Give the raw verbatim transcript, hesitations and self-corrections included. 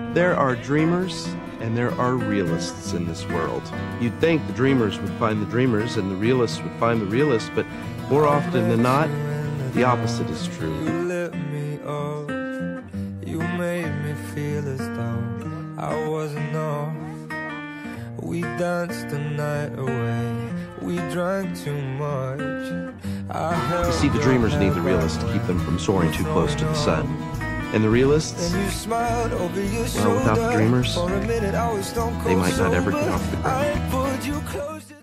There are dreamers and there are realists in this world. You'd think the dreamers would find the dreamers and the realists would find the realists, but more often than not, the opposite is true. You lit me up. You made me feel as though I wasn't off. We danced the night away. We drank too much. I You see, the dreamers need the realists to keep them from soaring too close to the sun. And the realists, well, without the dreamers, they might not ever get off the ground.